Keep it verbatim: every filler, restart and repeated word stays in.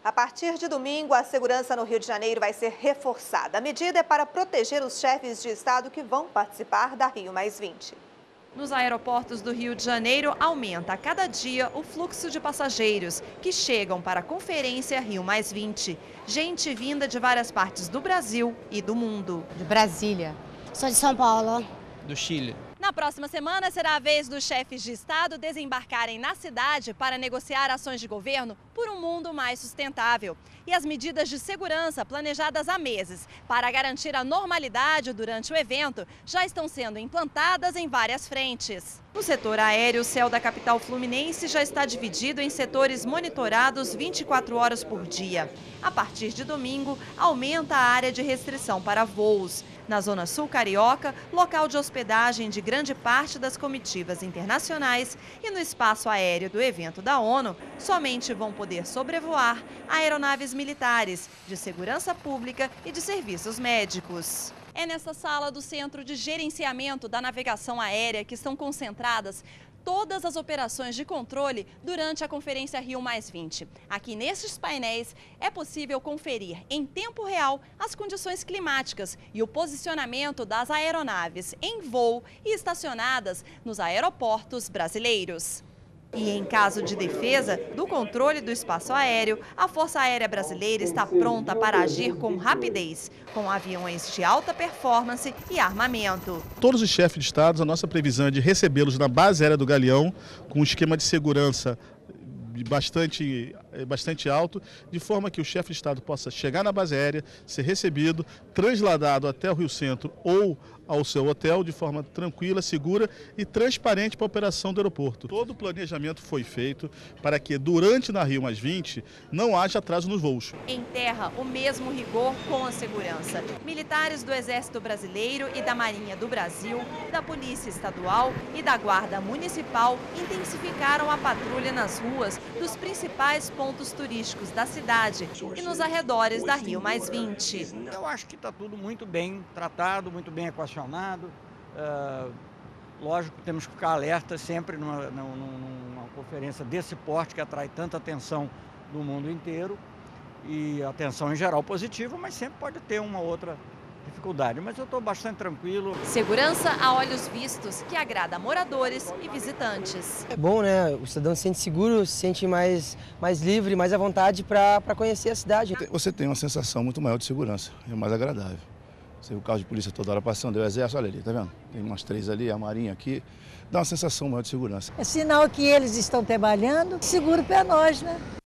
A partir de domingo, a segurança no Rio de Janeiro vai ser reforçada. A medida é para proteger os chefes de estado que vão participar da Rio mais vinte. Nos aeroportos do Rio de Janeiro, aumenta a cada dia o fluxo de passageiros que chegam para a Conferência Rio mais vinte. Gente vinda de várias partes do Brasil e do mundo. De Brasília. Sou de São Paulo. Do Chile. Na próxima semana, será a vez dos chefes de Estado desembarcarem na cidade para negociar ações de governo por um mundo mais sustentável. E as medidas de segurança planejadas há meses para garantir a normalidade durante o evento já estão sendo implantadas em várias frentes. No setor aéreo, o céu da capital fluminense já está dividido em setores monitorados vinte e quatro horas por dia. A partir de domingo, aumenta a área de restrição para voos. Na Zona Sul Carioca, local de hospedagem de grande parte das comitivas internacionais, e no espaço aéreo do evento da ONU, somente vão poder sobrevoar aeronaves militares, de segurança pública e de serviços médicos. É nessa sala do Centro de Gerenciamento da Navegação Aérea que estão concentradas todas as operações de controle durante a Conferência Rio mais vinte. Aqui nesses painéis é possível conferir em tempo real as condições climáticas e o posicionamento das aeronaves em voo e estacionadas nos aeroportos brasileiros. E em caso de defesa do controle do espaço aéreo, a Força Aérea Brasileira está pronta para agir com rapidez, com aviões de alta performance e armamento. Todos os chefes de Estado, a nossa previsão é de recebê-los na base aérea do Galeão, com um esquema de segurança bastante, bastante alto, de forma que o chefe de Estado possa chegar na base aérea, ser recebido, trasladado até o Rio Centro ou ao seu hotel de forma tranquila, segura e transparente para a operação do aeroporto. Todo o planejamento foi feito para que durante na Rio mais vinte não haja atraso nos voos. Em terra, o mesmo rigor com a segurança. Militares do Exército Brasileiro e da Marinha do Brasil, da Polícia Estadual e da Guarda Municipal intensificaram a patrulha nas ruas dos principais pontos turísticos da cidade e nos arredores da Rio mais vinte. Eu acho que está tudo muito bem tratado, muito bem equacionado. Uh, lógico que temos que ficar alerta sempre numa, numa, numa conferência desse porte que atrai tanta atenção do mundo inteiro, e atenção em geral positiva, mas sempre pode ter uma outra dificuldade. Mas eu estou bastante tranquilo. Segurança a olhos vistos, que agrada a moradores e visitantes. É bom, né? O cidadão se sente seguro, se sente mais, mais livre, mais à vontade para conhecer a cidade. Você tem uma sensação muito maior de segurança, é mais agradável. Você vê o carro de polícia toda hora passando, o exército, olha ali, tá vendo? Tem umas três ali, a marinha aqui, dá uma sensação maior de segurança. É sinal que eles estão trabalhando, seguro para nós, né?